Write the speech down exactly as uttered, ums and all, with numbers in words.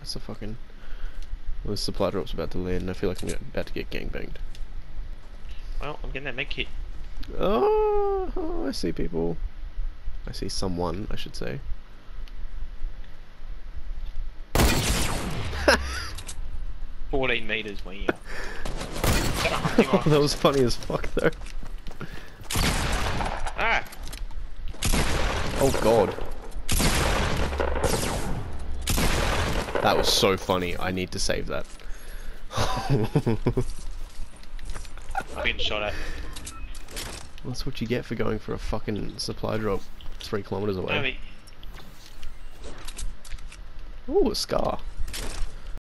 That's a fucking... Well, the supply drop's about to land and I feel like I'm about to get gangbanged. Well, I'm getting that med kit. Oh, oh, I see people. I see someone, I should say. fourteen meters, wow. Oh, that was funny as fuck though. Ah! Oh god. That was so funny, I need to save that. I'm getting shot at. That's what you get for going for a fucking supply drop three kilometers away. No, Ooh, a scar.